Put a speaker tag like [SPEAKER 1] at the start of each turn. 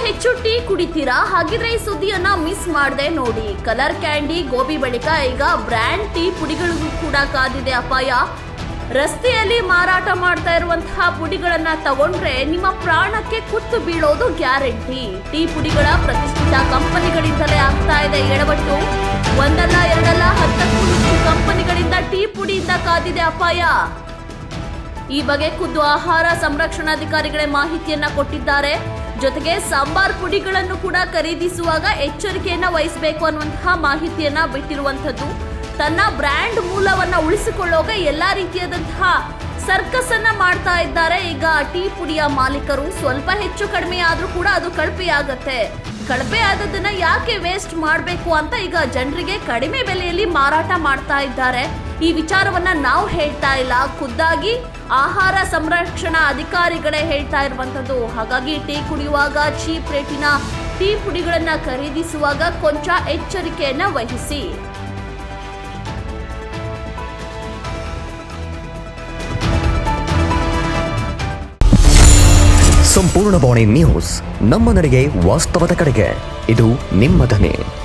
[SPEAKER 1] ಹೆಚ್ಚು ಟೀ ಕುಡಿತೀರಾ? ಹಾಗಿದ್ರೆ ಈ ಸುದ್ದಿಯನ್ನ ಮಿಸ್ ಮಾಡದೆ ನೋಡಿ. ಕಲರ್ ಕ್ಯಾಂಡಿ ಗೋಬಿ ಬಳಿಕ ಈಗ ಬ್ರ್ಯಾಂಡ್ ಟೀ ಪುಡಿಗಳಿಗೂ ಕೂಡ ಕಾದಿದೆ ಅಪಾಯ. ರಸ್ತೆಯಲ್ಲಿ ಮಾರಾಟ ಮಾಡ್ತಾ ಇರುವಂತಹ ಪುಡಿಗಳನ್ನ ತಗೊಂಡ್ರೆ ನಿಮ್ಮ ಪ್ರಾಣಕ್ಕೆ ಕುತ್ತು ಬೀಳೋದು ಗ್ಯಾರಂಟಿ. ಟೀ ಪುಡಿಗಳ ಪ್ರತಿಷ್ಠಿತ ಕಂಪನಿಗಳಿಂದಲೇ ಆಗ್ತಾ ಇದೆ ಎಡವಟ್ಟು. ಒಂದಲ್ಲ ಎರಡಲ್ಲ 10ಕ್ಕೂ ಹೆಚ್ಚು ಕಂಪನಿಗಳಿಂದ ಟೀ ಪುಡಿಯಿಂದ ಕಾದಿದೆ ಅಪಾಯ. ಈ ಬಗ್ಗೆ ಖುದ್ದು ಆಹಾರ ಸಂರಕ್ಷಣಾಧಿಕಾರಿಗಳೇ ಮಾಹಿತಿಯನ್ನ ಕೊಟ್ಟಿದ್ದಾರೆ. ಜೊತೆಗೆ ಸಾಂಬಾರ್ ಪುಡಿಗಳನ್ನು ಕೂಡ ಖರೀದಿಸುವಾಗ ಎಚ್ಚರಿಕೆಯನ್ನ ವಹಿಸಬೇಕು ಅನ್ನುವಂತಹ ಮಾಹಿತಿಯನ್ನ ಬಿಟ್ಟಿರುವಂತದ್ದು. ತನ್ನ ಬ್ರ್ಯಾಂಡ್ ಮೂಲವನ್ನ ಉಳಿಸಿಕೊಳ್ಳೋಗ ಎಲ್ಲಾ ರೀತಿಯಾದಂತಹ ಸರ್ಕಸ್ ಅನ್ನ ಮಾಡ್ತಾ ಇದ್ದಾರೆ ಈಗ ಟೀ ಪುಡಿಯ ಮಾಲೀಕರು. ಸ್ವಲ್ಪ ಹೆಚ್ಚು ಕಡಿಮೆ ಆದ್ರೂ ಕೂಡ ಅದು ಕಳಪೆಯಾಗತ್ತೆ. ಕಳಪೆ ಆದದನ್ನ ಯಾಕೆ ವೇಸ್ಟ್ ಮಾಡಬೇಕು ಅಂತ ಈಗ ಜನರಿಗೆ ಕಡಿಮೆ ಬೆಲೆಯಲ್ಲಿ ಮಾರಾಟ ಮಾಡ್ತಾ ಇದ್ದಾರೆ. ಈ ವಿಚಾರವನ್ನ ನಾವು ಹೇಳ್ತಾ ಇಲ್ಲ, ಖುದ್ದಾಗಿ ಆಹಾರ ಸಂರಕ್ಷಣಾ ಅಧಿಕಾರಿಗಳೇ ಹೇಳ್ತಾ ಇರುವಂತದ್ದು. ಹಾಗಾಗಿ ಟೀ ಕುಡಿಯುವಾಗ ಚೀಪ್ ರೇಟಿನ ಟೀ ಪುಡಿಗಳನ್ನ ಖರೀದಿಸುವಾಗ ಕೊಂಚ ಎಚ್ಚರಿಕೆಯನ್ನ ವಹಿಸಿ.
[SPEAKER 2] ಸಂಪೂರ್ಣ ಬಾಣಿ ನ್ಯೂಸ್, ನಮ್ಮ ನಡೆಗೆ ವಾಸ್ತವದ ಕಡೆಗೆ. ಇದು ನಿಮ್ಮ ಧ್ವನಿ.